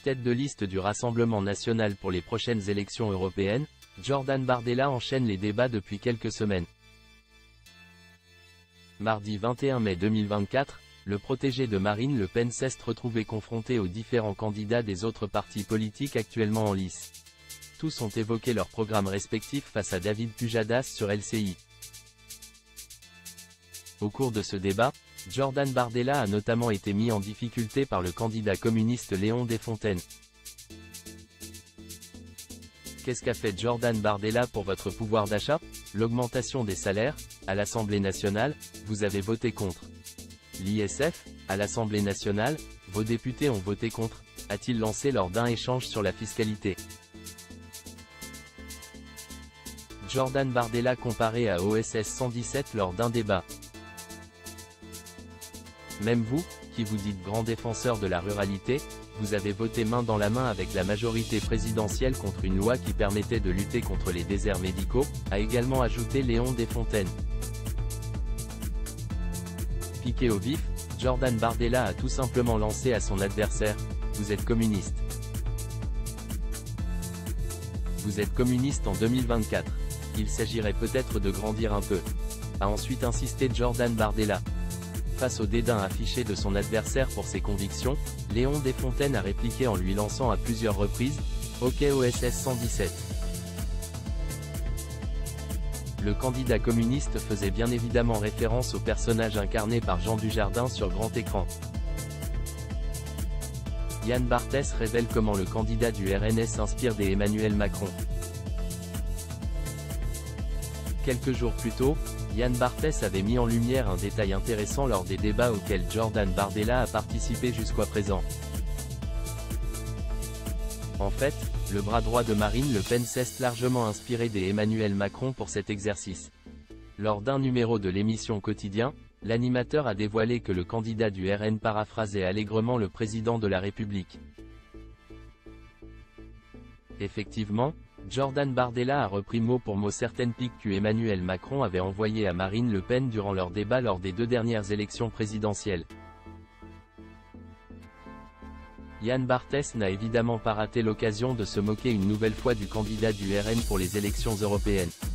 Tête de liste du Rassemblement national pour les prochaines élections européennes, Jordan Bardella enchaîne les débats depuis quelques semaines. Mardi 21 mai 2024, le protégé de Marine Le Pen s'est retrouvé confronté aux différents candidats des autres partis politiques actuellement en lice. Tous ont évoqué leurs programmes respectifs face à David Pujadas sur LCI. Au cours de ce débat, Jordan Bardella a notamment été mis en difficulté par le candidat communiste Léon Desfontaines. Qu'est-ce qu'a fait Jordan Bardella pour votre pouvoir d'achat? L'augmentation des salaires, à l'Assemblée nationale, vous avez voté contre. L'ISF, à l'Assemblée nationale, vos députés ont voté contre, a-t-il lancé lors d'un échange sur la fiscalité. Jordan Bardella comparé à OSS 117 lors d'un débat. Même vous, qui vous dites grand défenseur de la ruralité, vous avez voté main dans la main avec la majorité présidentielle contre une loi qui permettait de lutter contre les déserts médicaux, a également ajouté Léon Desfontaines. Piqué au vif, Jordan Bardella a tout simplement lancé à son adversaire « Vous êtes communiste. Vous êtes communiste en 2024. Il s'agirait peut-être de grandir un peu », a ensuite insisté Jordan Bardella. Face au dédain affiché de son adversaire pour ses convictions, Léon Desfontaines a répliqué en lui lançant à plusieurs reprises « Ok OSS 117 ». Le candidat communiste faisait bien évidemment référence au personnage incarné par Jean Dujardin sur grand écran. Yann Barthès révèle comment le candidat du RN s'inspire des Emmanuel Macron. Quelques jours plus tôt, Yann Barthès avait mis en lumière un détail intéressant lors des débats auxquels Jordan Bardella a participé jusqu'à présent. En fait, le bras droit de Marine Le Pen s'est largement inspiré des Emmanuel Macron pour cet exercice. Lors d'un numéro de l'émission Quotidien, l'animateur a dévoilé que le candidat du RN paraphrasait allègrement le président de la République. Effectivement, Jordan Bardella a repris mot pour mot certaines piques qu'Emmanuel Macron avait envoyées à Marine Le Pen durant leur débat lors des 2 dernières élections présidentielles. Yann Barthès n'a évidemment pas raté l'occasion de se moquer une nouvelle fois du candidat du RN pour les élections européennes.